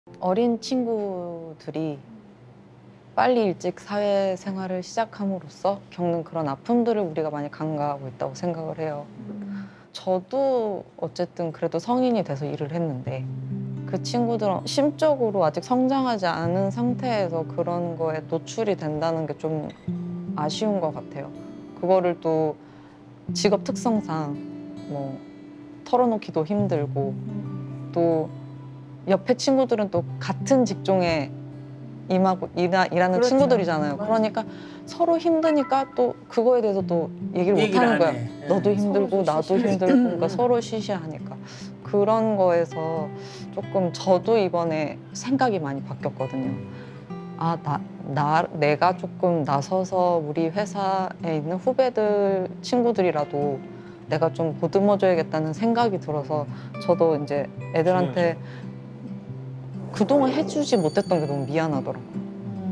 어린 친구들이 빨리 일찍 사회생활을 시작함으로써 겪는 그런 아픔들을 우리가 많이 간과하고 있다고 생각을 해요. 저도 어쨌든 그래도 성인이 돼서 일을 했는데 그 친구들은 심적으로 아직 성장하지 않은 상태에서 그런 거에 노출이 된다는 게 좀 아쉬운 것 같아요. 그거를 또 직업 특성상 뭐 털어놓기도 힘들고 또 옆에 친구들은 또 같은 직종에 임하고 일하는 그렇죠. 친구들이잖아요. 맞아. 그러니까 서로 힘드니까 또 그거에 대해서 또 얘기를 못 얘기를 하는 안 거야. 해. 너도 힘들고 서로 나도 힘들고 그러니까 서로 시시하니까. 그런 거에서 조금 저도 이번에 생각이 많이 바뀌었거든요. 내가 조금 나서서 우리 회사에 있는 후배들 친구들이라도 내가 좀 보듬어줘야겠다는 생각이 들어서 저도 이제 애들한테 그동안 해주지 못했던 게 너무 미안하더라고요.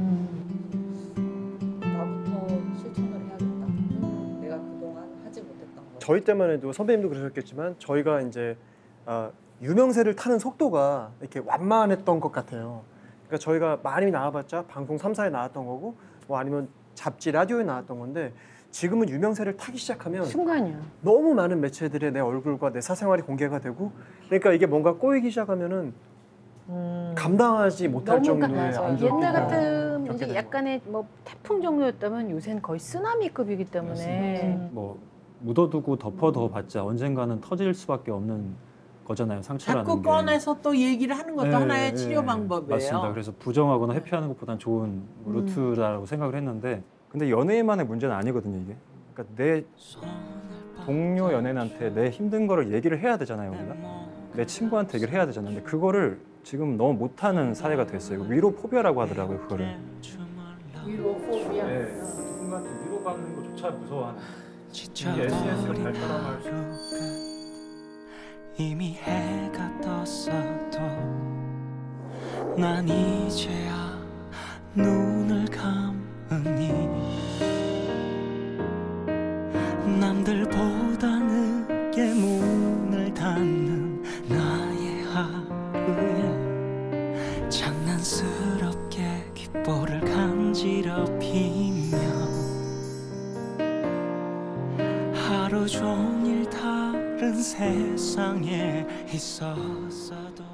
나부터 실천을 해야겠다. 내가 그동안 하지 못했던 거. 저희 때만 해도 선배님도 그러셨겠지만 저희가 이제 유명세를 타는 속도가 이렇게 완만했던 것 같아요. 그러니까 저희가 많이 나와봤자 방송 3사에 나왔던 거고 뭐 아니면 잡지, 라디오에 나왔던 건데 지금은 유명세를 타기 시작하면 순간이야. 너무 많은 매체들의 내 얼굴과 내 사생활이 공개가 되고 그러니까 이게 뭔가 꼬이기 시작하면은 감당하지 못할 정도의 안 좋은 옛날 일을 같은 겪게 이제 되는 약간의 뭐 태풍 정도였다면 요새는 거의 쓰나미급이기 때문에 뭐 묻어두고 덮어둬 봤자 언젠가는 터질 수밖에 없는 거잖아요. 상처라는 자꾸 게. 꺼내서 또 얘기를 하는 것도 네, 하나의 네, 치료 방법이에요. 맞습니다. 그래서 부정하거나 회피하는 것보단 좋은 루트라고 생각을 했는데 근데 연예인만의 문제는 아니거든요, 이게. 그러니까 내 동료 연예인한테 내 힘든 거를 얘기를 해야 되잖아요, 우리가. 내 친구한테 얘기를 해야 되잖아요. 근데 그거를 지금 너무 못하는 사회가 됐어요. 위로 포비아라고 하더라고요, 그거를. 위로 포비아. 네, 누군가한테 위로받는 것조차 무서워하는. 이게 SNS가 발달한 이미 해가 떴어도 난 이제야 눈을 감으니 남들보다 늦게 문을 닫는 나의 하루에 장난스럽게 귓볼을 간지럽히며 하루 종일 다른 세상에 있었어도